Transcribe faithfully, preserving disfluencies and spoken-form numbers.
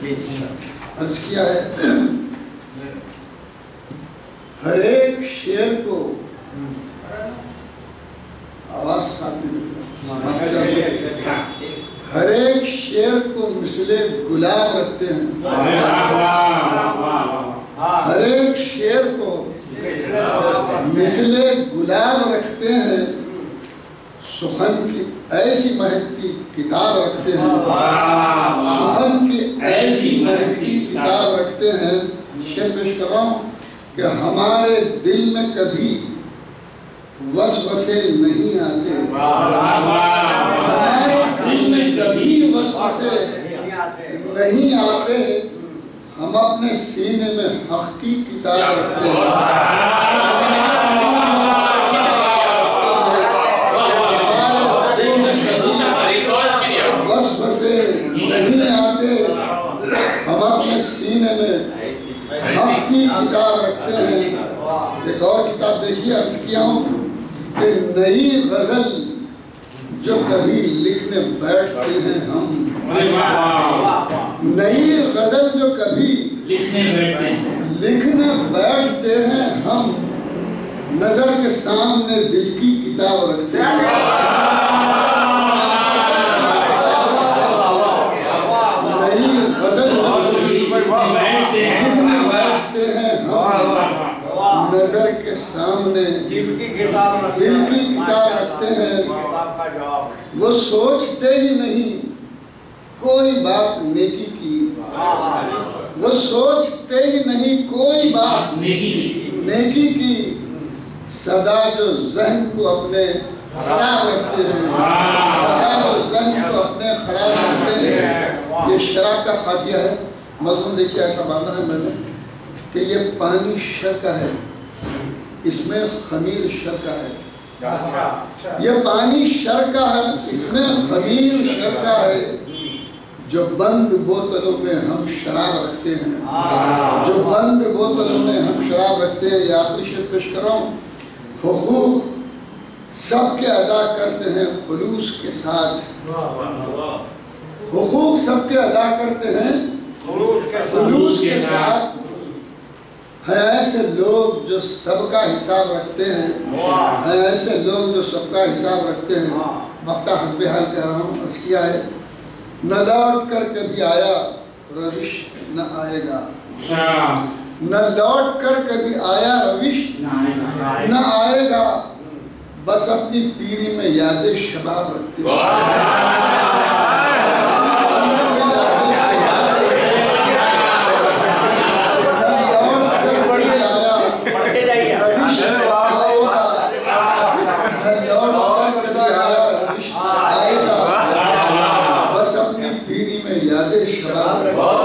अर्ज किया है, हर एक शेर को आवाज साथ में, हर एक शेर को मिसले गुलाब रखते हैं, हर एक शेर को मिसले गुलाब रखते हैं, सुखन की ऐसी महकती किताब रखते हैं, सुखन की ऐसी महकती किताब रखते हैं। शेर पेश कर रहा हूँ कि हमारे दिल में कभी वसवसे नहीं आते, हमारे दिल में कभी वसवसे नहीं आते, हम अपने सीने में हक की किताब रखते हैं, नहीं आते, हम अपने सीने में हक की किताब रखते हैं। एक और किताब देखिए, अर्ज किया हूँ कि नई गजल जो कभी लिखने बैठते हैं हम, नई गजल जो कभी लिखने बैठते हैं लिखने बैठते हैं हम, नजर के सामने दिल की किताब रखते हैं, लिखने बैठते हैं हम, नजर के सामने दिल की किताब दिल की किताब रखते हैं। वो सोचते ही नहीं कोई बात नेकी की, वो सोचते ही नहीं कोई बात नेकी की, सदा जो ज़हन को अपने खराब रखते हैं, सदा जो ज़हन को अपने खराब रखते हैं। ये शराब का खाफिया है। मज़मून देखिए, ऐसा बांधा है मैंने कि ये पानी शर का है, इसमें खमीर शर का है, ये पानी शर का है, इसमें खमीर शर का है। जो बंद बोतलों में हम शराब रखते हैं, जो बंद बोतलों में हम शराब रखते हैं। ये आखिरी शेर पेश कर रहा हूँ, हुकूक सबके अदा करते हैं खुलूस के साथ, हुकूक सबके अदा करते हैं खुलूस के साथ। है ऐसे लोग जो सबका हिसाब रखते हैं, है ऐसे लोग जो सबका हिसाब रखते हैं। मक्ता हस्बे हाल कह रहा हूँ, अर्ज किया है, न लौट कर कभी आया रविश न आएगा, न लौट कर कभी आया रविश न आएगा, बस अपनी पीरी में यादें शबाब रखते हैं। यादें शबाब